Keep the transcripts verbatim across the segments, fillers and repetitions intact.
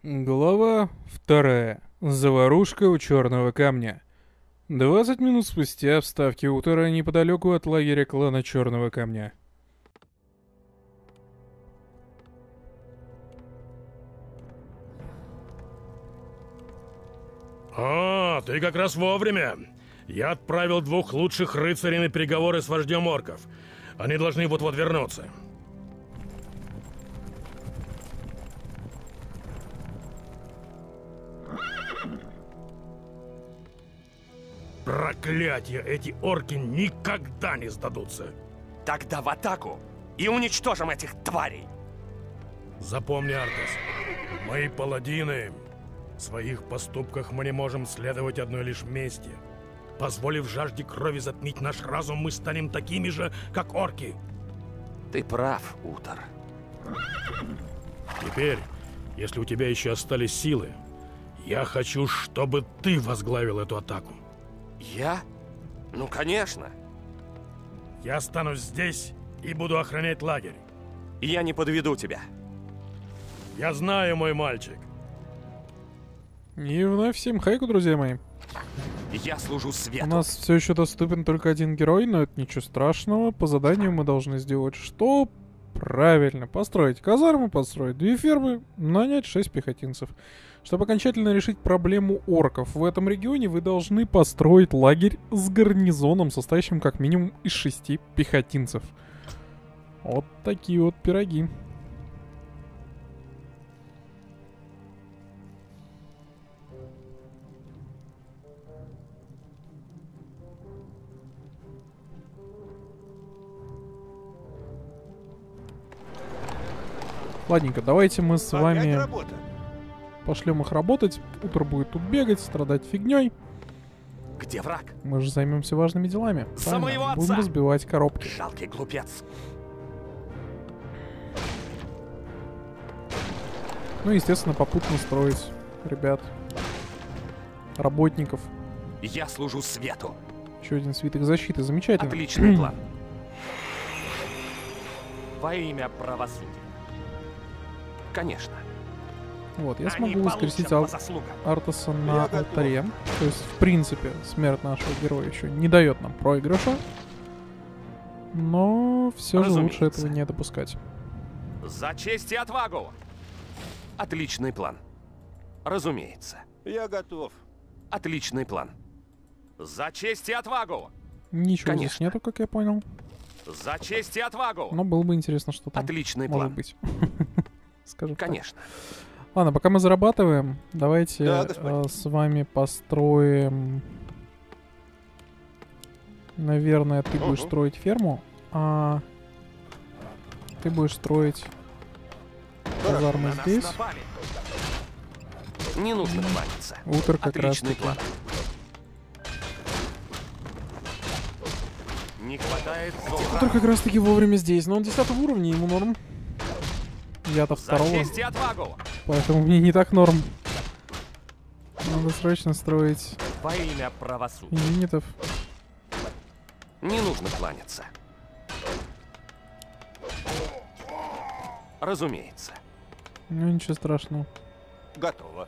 Глава вторая. Заварушка у черного камня. Двадцать минут спустя в ставке утра неподалеку от лагеря клана Черного Камня. О, ты как раз вовремя. Я отправил двух лучших рыцарей на переговоры с вождем орков. Они должны вот-вот вернуться. Проклятье, эти орки никогда не сдадутся. Тогда в атаку и уничтожим этих тварей. Запомни, Артес, мы паладины. В своих поступках мы не можем следовать одной лишь мести. Позволив жажде крови затмить наш разум, мы станем такими же, как орки. Ты прав, Утор. Теперь, если у тебя еще остались силы, я хочу, чтобы ты возглавил эту атаку. Я? Ну, конечно. Я останусь здесь и буду охранять лагерь. Я не подведу тебя. Я знаю, мой мальчик. И вновь всем хайку, друзья мои. Я служу свету. У нас все еще доступен только один герой, но это ничего страшного. По заданию мы должны сделать что? Правильно, построить казарму, построить две фермы, нанять шесть пехотинцев. Чтобы окончательно решить проблему орков в этом регионе, вы должны построить лагерь с гарнизоном, состоящим как минимум из шести пехотинцев. Вот такие вот пироги. Ладненько, давайте мы с вами пошлем их работать. Утро будет тут бегать, страдать фигней. Где враг? Мы же займемся важными делами. За моего отца! Будем разбивать коробки. Жалкий глупец. Ну и, естественно, попутно строить ребят, работников. Я служу свету. Еще один свиток защиты. Замечательно. Отличный план. Во имя правосудия. Конечно. Вот, я Они смогу воскресить получат Ар- по заслугам. Артеса на алтаре. То есть, в принципе, смерть нашего героя еще не дает нам проигрыша. Но все же лучше этого не допускать. За честь и отвагу! Отличный план. Разумеется. Я готов. Отличный план. За честь и отвагу! Ничего здесь Конечно. нету, как я понял. За честь и отвагу! Но было бы интересно, что там Отличный может план. быть. Скажем так. Конечно. Ладно, пока мы зарабатываем, давайте Да, э, господин. с вами построим... Наверное, ты будешь Ага. строить ферму, а ты будешь строить казармы На нас здесь. напали. Не нужно кланяться. Утро как раз Отличный таки. план. Не хватает Утро золота. как раз таки вовремя здесь, но он десятого уровня, ему норм. Я-то За второго, честь и отвагу! поэтому мне не так норм. Надо срочно строить Во имя правосудия. юнитов. Не нужно кланяться. Разумеется. Ну ничего страшного. Готово.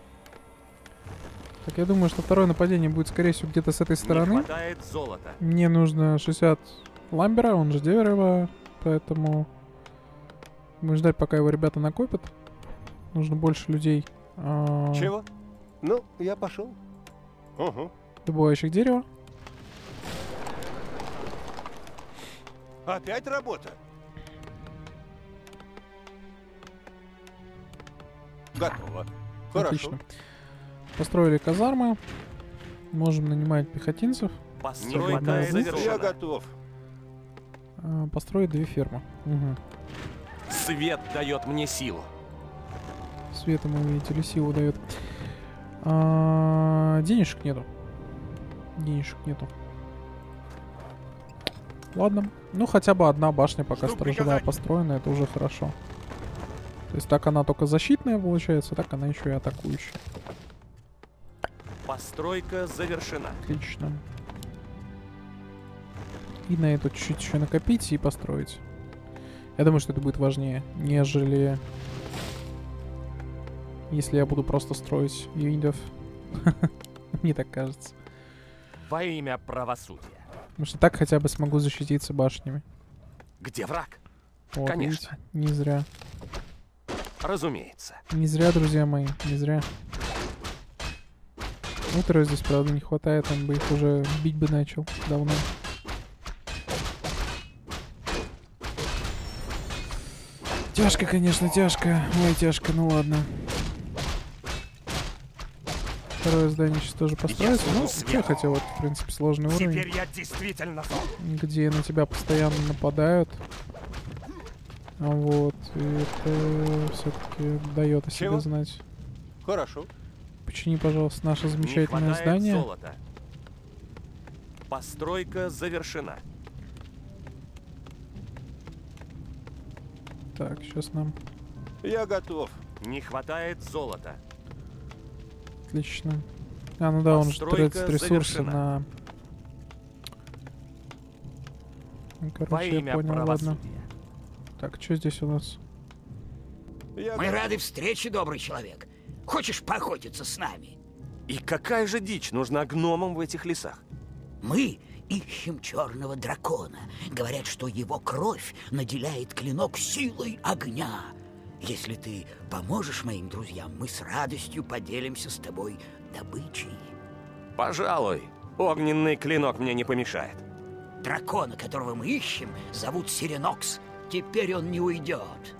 Так, я думаю, что второе нападение будет, скорее всего, где-то с этой Не стороны. хватает золота. Мне нужно шестьдесят ламбера, он же дерево, поэтому будем ждать, пока его ребята накопят. Нужно больше людей, а, Чего? Ну, я пошел. Угу. добывающих дерево. Опять работа? Готово. Хорошо. Отлично. Построили казармы. Можем нанимать пехотинцев. Постройка хватает звука. Я завершена. готов. а, построить две фермы. Угу. Свет дает мне силу. Свет ему, видите ли, силу дает. А, денежек нету. Денежек нету. Ладно. Ну, хотя бы одна башня пока Жду сторожевая приказаний. построена, это уже хорошо. То есть так она только защитная получается, так она еще и атакующая. Постройка завершена. Отлично. И на эту чуть-чуть еще накопить и построить. Я думаю, что это будет важнее, нежели Если я буду просто строить юнитов. Мне так кажется. Во имя правосудия. Потому что так хотя бы смогу защититься башнями. Где враг? Вот, Конечно. видите? Не зря. Разумеется. Не зря, друзья мои, не зря. Утра здесь, правда, не хватает, он бы их уже бить бы начал давно. Тяжко, конечно, тяжко. Ой, тяжко, ну ладно. Второе здание сейчас тоже построится. Ну, я хотел, вот, в принципе, сложный уровень. Теперь я действительно зол. Где на тебя постоянно нападают. А вот, и это все-таки дает о себе Чего? знать. Хорошо. Почини, пожалуйста, наше Не замечательное хватает здание. золота. Постройка завершена. Так, сейчас нам... Я готов. Не хватает золота. Отлично. А, ну да, он же Постройка тратит ресурсы завершена. на... Ну, Во короче, я имя понял, ладно. правосудия. Так, что здесь у нас? Я Мы готов. рады встрече, добрый человек. Хочешь поохотиться с нами? И какая же дичь нужна гномам в этих лесах? Мы ищем черного дракона. Говорят, что его кровь наделяет клинок силой огня. Если ты поможешь моим друзьям, мы с радостью поделимся с тобой добычей. Пожалуй, огненный клинок мне не помешает. Дракона, которого мы ищем, зовут Сиренокс. Теперь он не уйдет.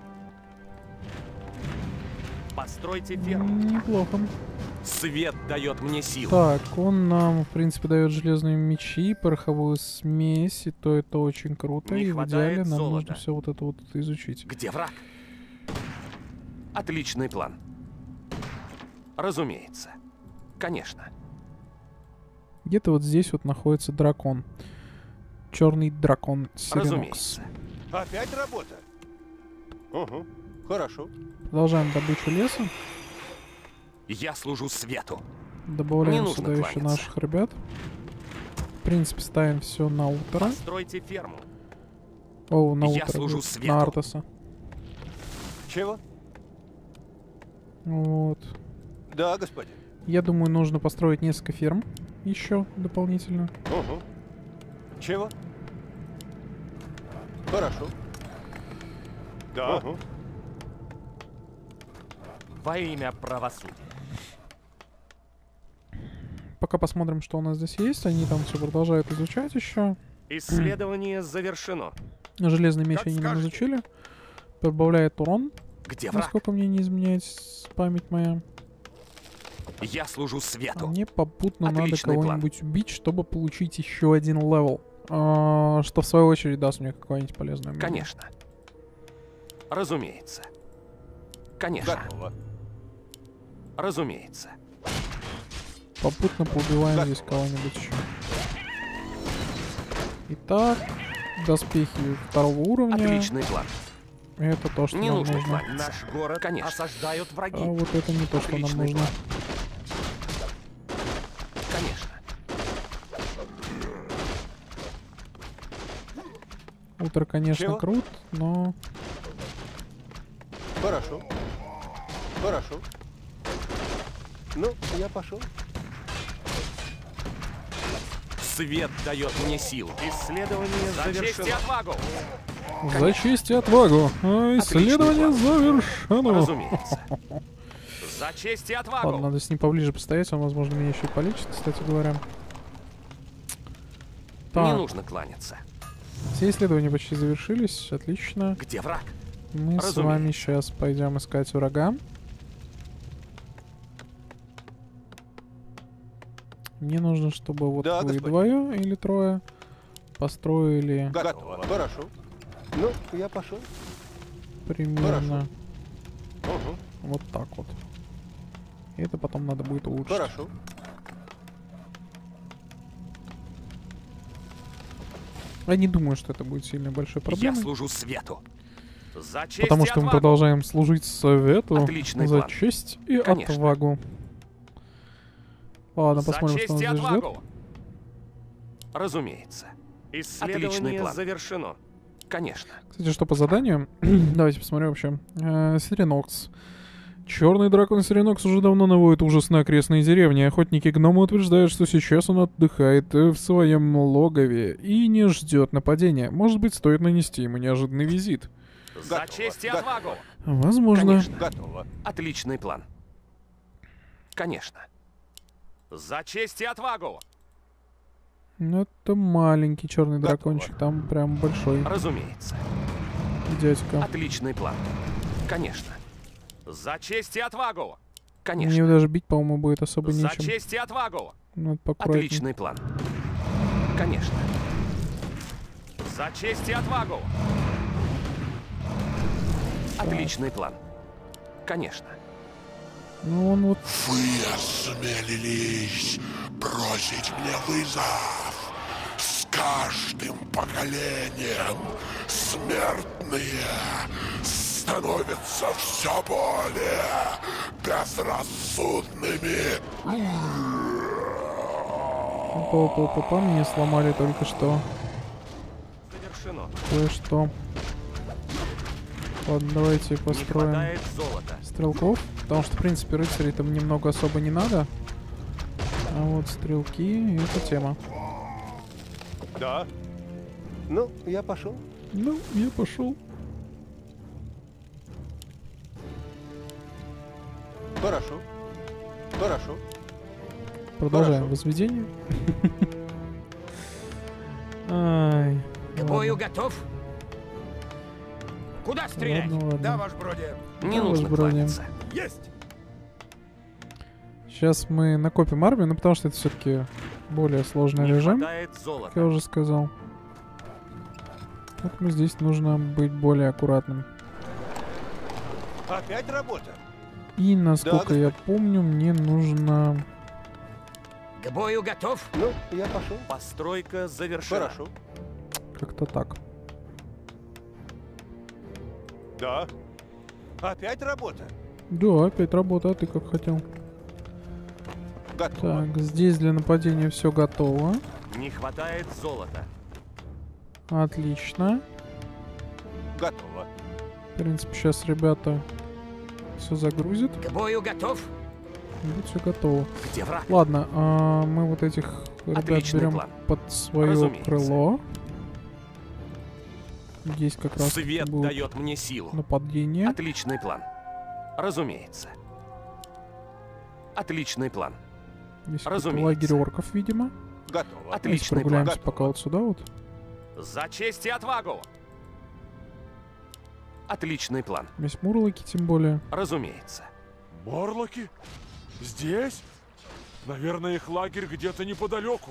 Постройте ферму. Неплохо. Свет дает мне силу. Так, он нам, в принципе, дает железные мечи, пороховую смесь, и то это очень круто. Не И в хватает идеале нам золота. нужно все вот это вот изучить. Где враг? Отличный план. Разумеется. Конечно. Где-то вот здесь вот находится дракон. Черный дракон Сиренокс. Разумеется. Опять работа? Угу. Хорошо. Продолжаем добычу леса. Я служу свету. Добавляем Не нужно сюда еще кланяться. наших ребят. В принципе, ставим все на утро. Постройте ферму. О, на Я утро. служу будет, свету. на Артаса. Чего? Вот. Да, господин. Я думаю, нужно построить несколько ферм еще дополнительно. Угу. Чего? Хорошо. Да. Угу. Во имя правосудия. Пока посмотрим, что у нас здесь есть. Они там все продолжают изучать еще. Исследование завершено. Железный меч Как они нам скажете. изучили. Добавляет урон, Где враг? насколько мне не изменяет с- память моя. Я служу А свету. мне попутно надо Отличный план. кого-нибудь убить, чтобы получить еще один левел. А, что в свою очередь даст мне какое-нибудь полезное умение. Конечно. Разумеется. Конечно. Готово. Разумеется. Попутно поубиваем Готово. здесь кого-нибудь еще. Итак, доспехи второго уровня. Отличный план. Это то, что Не нам нужно нужно. кланяться. Наш город Конечно. осаждают враги. А вот это не то, что нам Отличный нужно. план. Конечно. Утро, конечно, Чего? крут, но... Хорошо. Хорошо. Ну, я пошел. Свет дает мне силу. Исследование завершено. отвагу! За честь и отвагу. А, исследование завершено. Разумеется. За честь и отвагу! Ладно, надо с ним поближе постоять, он, возможно, меня еще и полечит, кстати говоря. Не Так, нужно кланяться. все исследования почти завершились, отлично. Где враг? Мы с Разумеется. вами сейчас пойдем искать врага. Мне нужно, чтобы вот Да, вы господин. двое или трое построили Готово. Хорошо. Ну, я пошел. примерно Угу. вот так вот. И это потом надо будет улучшить. Хорошо. Я не думаю, что это будет сильно большой Я проблемой. служу свету. За честь Потому и что мы отвагу! продолжаем служить совету Отличный за план. честь и Конечно. отвагу. Ладно, За посмотрим, честь что и нас здесь ждет. отвагу! Разумеется. Исследование Отличный план. завершено. Конечно. Кстати, что по заданию? Давайте посмотрим вообще. Э, Сиренокс. Черный дракон Серенокс уже давно наводит ужас на окрестные деревни. Охотники-гномы утверждают, что сейчас он отдыхает в своем логове и не ждет нападения. Может быть, стоит нанести ему неожиданный визит. За Готово. честь и Да. отвагу! Возможно. Конечно. Готово. Отличный план. Конечно. За честь и отвагу! Ну, это маленький черный Готово. дракончик. Там прям большой Разумеется. дядька. Отличный план. Конечно. За честь и отвагу! Мне Конечно. даже бить, по-моему, будет особо За нечем. честь и отвагу! Надо поаккуратней. Отличный план. Конечно. За честь и отвагу! Отличный план. Конечно. Ну, он вот... Вы осмелились бросить мне вызов. С каждым поколением смертные становятся все более безрассудными. Па-па-па-па, мне сломали только что. Завершено. Кое-что. Ладно, давайте Не построим хватает золота. стрелков. Потому что, в принципе, рыцарей там немного особо не надо. А вот стрелки — это тема. Да. Ну, я пошел. Ну, я пошел. Хорошо. Хорошо. Продолжаем Хорошо. возведение. Ай. К бою готов? Куда стрелять? Ладно, ладно. ваш броди. Не Да, нужно ваш броня. кланяться. Есть. Сейчас мы накопим армию, ну потому что это все-таки более сложный Не режим, хватает как я золота. уже сказал. Поэтому здесь нужно быть более аккуратным. Опять работа. И насколько Да, я помню, мне нужно... К бою готов? Ну, я пошел. Постройка завершена. Хорошо. Как-то так. Да. Опять работа. Да, опять работа, а ты как хотел. Готово. Так, здесь для нападения все готово. Не хватает золота. Отлично. Готово. В принципе, сейчас ребята все загрузят. К бою готов? И будет все готово. Где враг? Ладно, а, мы вот этих ребят Отличный берем план. под свое Разумеется. крыло. Здесь как раз Свет будет дает мне силу. нападение. Отличный план. Разумеется. Отличный план. Здесь какой-то разумеется. лагерь орков, видимо. Готово. Давайте Отличный план. прогуляемся Готово. пока вот сюда вот. За честь и отвагу! Отличный план. Здесь мурлыки тем более. Разумеется. Морлоки? Здесь? Наверное, их лагерь где-то неподалеку.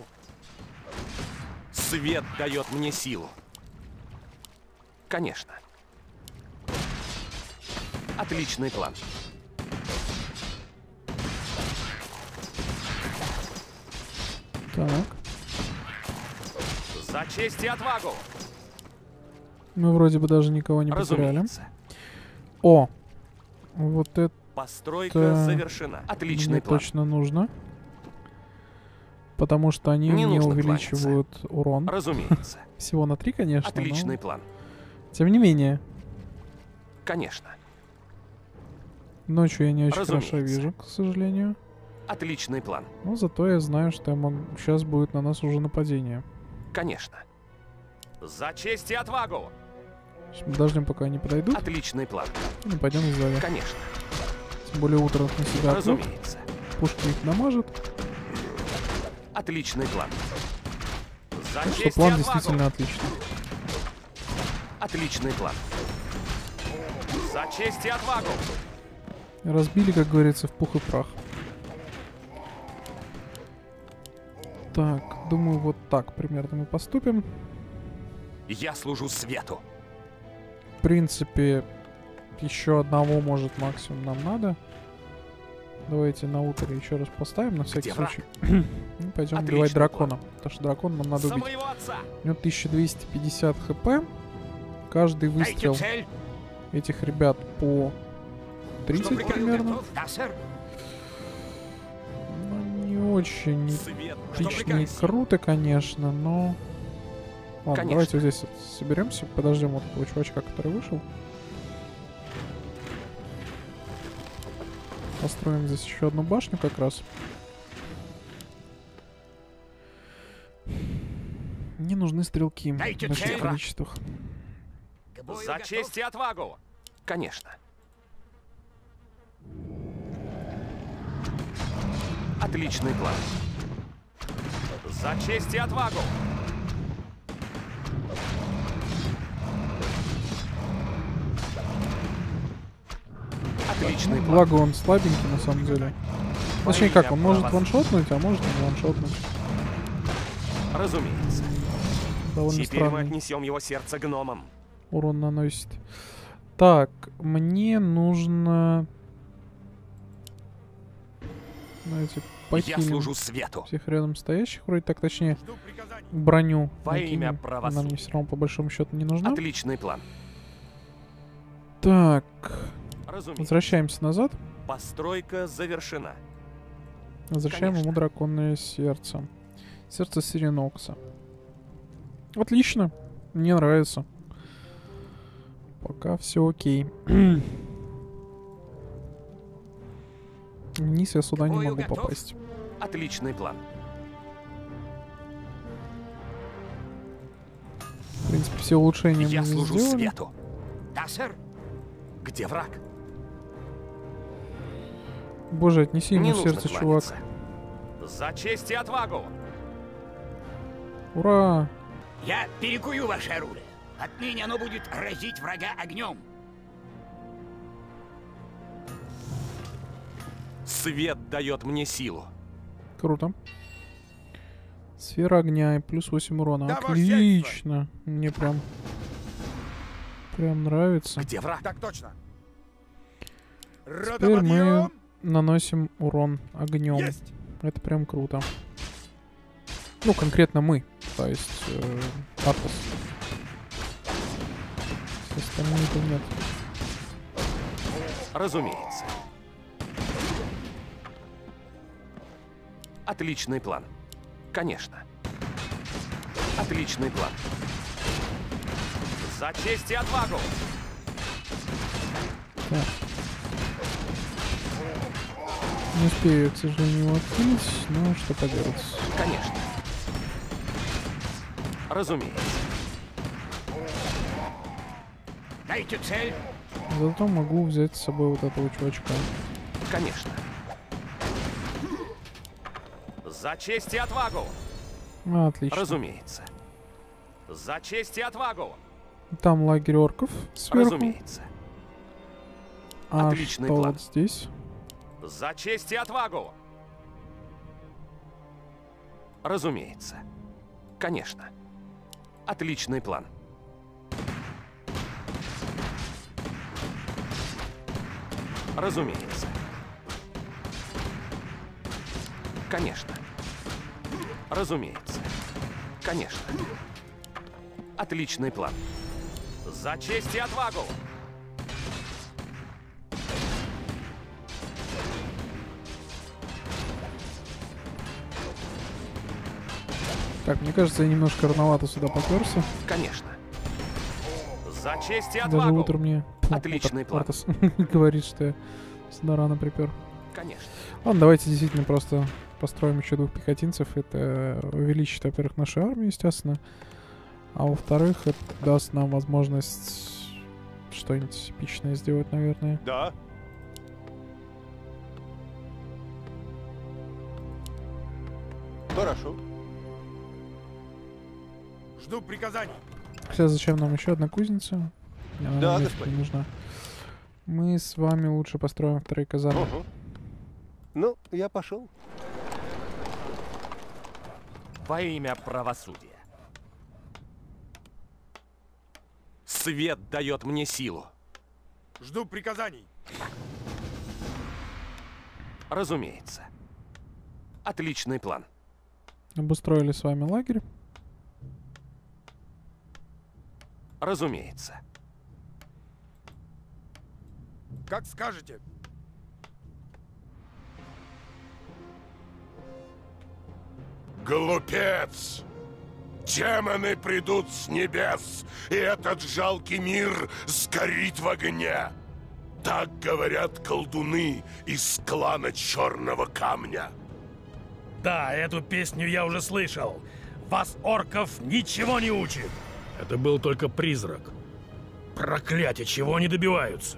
Свет дает мне силу. Конечно. Отличный план. Так. За честь и отвагу! Мы вроде бы даже никого не потеряли. Разумеется. О! Вот это Постройка Это завершена. Отличный мне план. точно нужно. Потому что они Не мне нужно увеличивают урон. Разумеется. Всего на три, конечно. Отличный но план. тем не менее. Конечно. Ночью я не очень хорошо Разумеется. вижу, к сожалению. Отличный план. Но зато я знаю, что я могу... сейчас будет на нас уже нападение. Конечно. За честь и отвагу! Сейчас мы подождем, пока они подойдут. Отличный план. И нападем сзади. Конечно. Тем более утро на себя отвлек. Разумеется. Пушки их намажет. Отличный план. За Так что честь и план отвагу! действительно отличный. Отличный план. За честь и отвагу! Разбили, как говорится, в пух и прах. Так, думаю, вот так примерно мы поступим. Я служу свету. В принципе, еще одного, может, максимум нам надо. Давайте на утро еще раз поставим, на всякий Где враг? случай. И пойдем Отличный убивать план. дракона. Потому что дракона нам надо За убить. моего отца! У него тысяча двести пятьдесят хп. Каждый Дайте выстрел цель. этих ребят по тридцать К бою примерно. готов? Да, сэр. Ну, не очень Свет отлично и прикажете? круто, конечно, но... Ладно, Конечно. давайте вот здесь вот соберемся, подождем вот этого чувачка, который вышел. Построим здесь еще одну башню как раз. Мне нужны стрелки в Дайте больших цель. количествах. За честь и отвагу! Конечно. Отличный план. За честь и отвагу! Отличный план. Благо он слабенький на самом деле. Точнее как, он может ваншотнуть, а может не ваншотнуть. Разумеется. Довольно Теперь мы странный отнесем его сердце гномам. урон наносит. Так, мне нужно... Знаете, Я похилим служу свету. всех рядом стоящих, вроде так, точнее, броню. Во имя накинем. правосудия. Она мне все равно по большому счету не нужна. Отличный план. Так, Разумеется. возвращаемся назад. Постройка завершена. Возвращаем Конечно. ему драконное сердце. Сердце Сиренокса. Отлично. Мне нравится. Пока все окей. Вниз я сюда не Бою могу готов? попасть. Отличный план. В принципе, все улучшения Я мы здесь служу сделали. свету. Да, сэр. Где враг? Боже, отнеси Не ему нужно сердце, чувак. кланяться. За честь и отвагу! Ура! Я перекую ваше оружие. Отныне оно будет разить врага огнем. Свет дает мне силу. Круто. Сфера огня и плюс восемь урона. Да, ваше Отлично. Мне прям... Прям нравится. Где враг? Так точно. Теперь мы наносим урон огнем. Есть. Это прям круто. Ну, конкретно мы. То есть, э, Атос. Все остальные-то нет. Разумеется. Отличный план. Конечно. Отличный план. За честь и отвагу! Так. Не успею, к сожалению, его откинуть, но что поделать. Конечно. Разумеется. Дайте цель. Зато могу взять с собой вот этого чувачка. Конечно. За честь и отвагу! А, отлично. Разумеется. За честь и отвагу! Там лагерь орков сверху. Разумеется. А Отличный что план. вот здесь? За честь и отвагу! Разумеется. Конечно. Отличный план. Разумеется. Конечно. Разумеется. Конечно. Отличный план. За честь и отвагу! Так, мне кажется, я немножко рановато сюда поперся. Конечно. За честь и Даже отвагу! утро мне О, Отличный Артас- план. Артас говорит, что я сюда рано припер. Конечно. Ладно, давайте действительно просто построим еще двух пехотинцев. Это увеличит, во-первых, нашу армию, естественно. А во-вторых, это даст нам возможность что-нибудь эпичное сделать, наверное. Да. Хорошо. Жду приказаний. Сейчас зачем нам еще одна кузница? Не, она Да, нам нафиг господин. не нужна. Мы с вами лучше построим вторые казармы. Угу. Ну, я пошел. Во имя правосудия. Свет дает мне силу. Жду приказаний. Разумеется. Отличный план. Обустроили с вами лагерь. Разумеется. Как скажете. Глупец! Демоны придут с небес, и этот жалкий мир сгорит в огне. Так говорят колдуны из клана Черного Камня. Да, эту песню я уже слышал. Вас, орков, ничего не учит. Это был только призрак. Проклятие, чего они добиваются?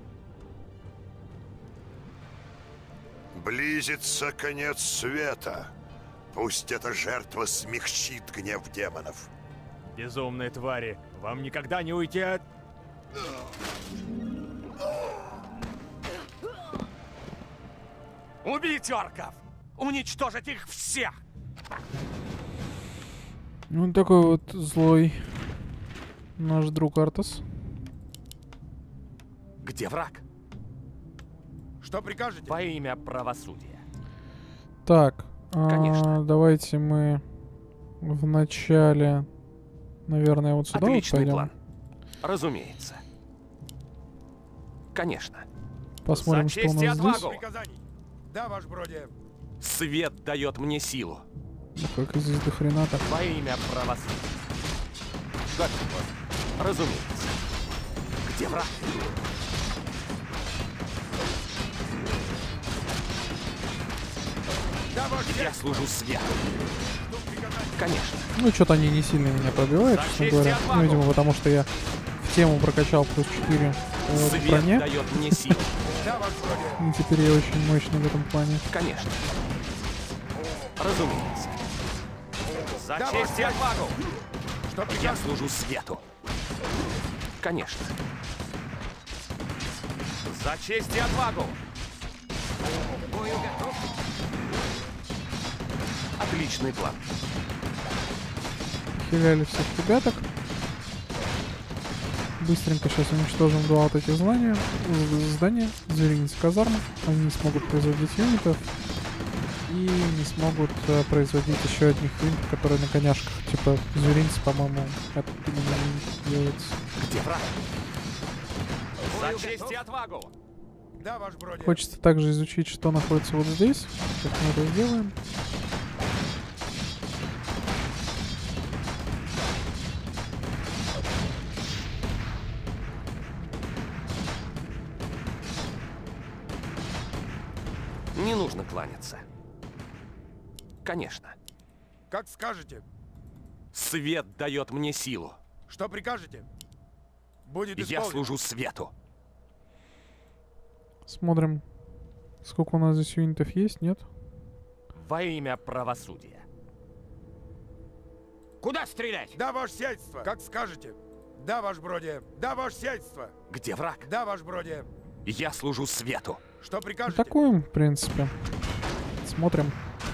Близится конец света. Пусть эта жертва смягчит гнев демонов. Безумные твари, вам никогда не уйти от... Убить орков! Уничтожить их всех! Ну, такой вот злой наш друг Артас. Где враг? Что прикажете? Во имя правосудия. Так, Конечно. а, давайте мы в начале, наверное, вот сюда вот Отличный пойдем. план. Разумеется. Конечно. Посмотрим, За что у честь и нас здесь. отвагу! Приказаний. Да, ваш броди. Свет дает мне силу. Ну, как здесь до хрена так. Во имя правосудия. Готово. Разумеется. Где враг? Да, ваш Я служу свету. Конечно. Ну, что-то они не сильно меня пробивают, За честно честь и говоря. отвагу! Ну, видимо, потому что я в тему прокачал плюс четыре в Свет броне. дает мне силу. Да, ваш броди. И теперь я очень мощный в этом плане. Конечно. Разумеется. За Да, честь и ваш отвагу! Что Я прикажете? служу свету. Конечно. За честь и отвагу! Бою готов? Отличный план. Хиляли всех ребяток. Быстренько сейчас уничтожим два вот эти здания, здания, зверинец казармы. Они не смогут производить юнитов. И не смогут э, производить еще одних юнитов, которые на коняшках. Типа зверинец, по-моему, это именно не делается. Где враг? За честь и отвагу! Да, ваш броди. Хочется также изучить, что находится вот здесь. Как мы это сделаем. Не нужно кланяться. Конечно. Как скажете. Свет дает мне силу. Что прикажете? Будет Я исполнено. служу свету. Смотрим, сколько у нас здесь юнитов есть, нет? Во имя правосудия. Куда стрелять? Да, ваше сиятельство. Как скажете. Да, ваш броди. Да, ваше сиятельство. Где враг? Да, ваш броди. Я служу свету. Что прикажете? Атакуем, в принципе. Смотрим.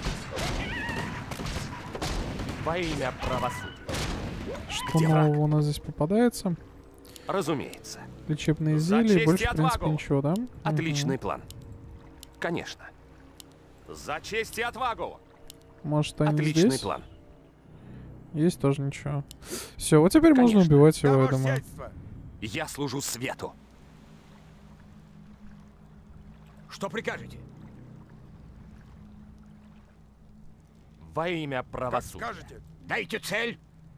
Во имя правосудия. Что Где враг? нового у нас здесь попадается. Разумеется. Лечебные За зелья, честь больше, и в принципе, отвагу! ничего, да? Отличный Мгм. план. Конечно. За честь и отвагу! Может, они Отличный здесь? план. Есть тоже ничего. Все, вот теперь можно Конечно. убивать Да, его, я ваше думаю. сиятельство. Я служу свету. Что прикажете? Во имя Как правосудия. скажете. Дайте цель.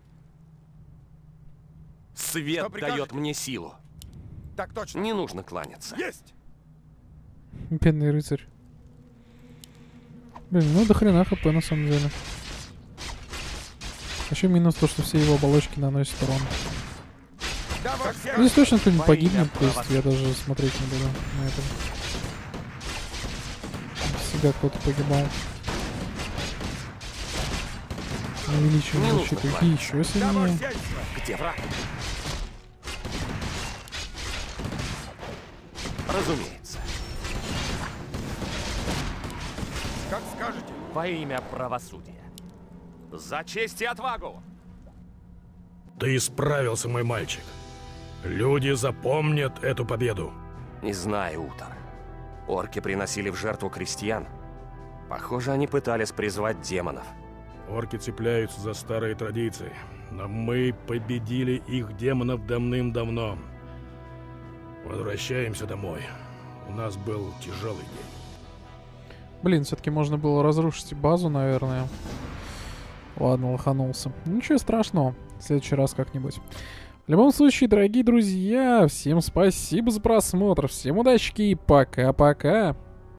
Свет Что прикажете? дает мне силу. Так точно. Не нужно кланяться. Есть. Бедный рыцарь. Блин, ну до хрена хп на самом деле. Еще минус то, что все его оболочки наносят урон. Да, ваше Здесь сиятельство. точно кто-нибудь Во имя погибнет, то есть я правосудия. даже смотреть не буду на это. Всегда кто-то погибал. Увеличиваем Не нужно защиту кланяться. еще Да, сильнее. ваше сиятельство. Где враг? Разумеется. Как скажете. Во имя правосудия. За честь и отвагу! Ты справился, мой мальчик. Люди запомнят эту победу. Не знаю, Утор. Орки приносили в жертву крестьян. Похоже, они пытались призвать демонов. Орки цепляются за старые традиции, но мы победили их демонов давным-давно. Возвращаемся домой. У нас был тяжелый день. Блин, все-таки можно было разрушить и базу, наверное. Ладно, лоханулся. Ничего страшного. В следующий раз как-нибудь. В любом случае, дорогие друзья, всем спасибо за просмотр, всем удачи и пока-пока.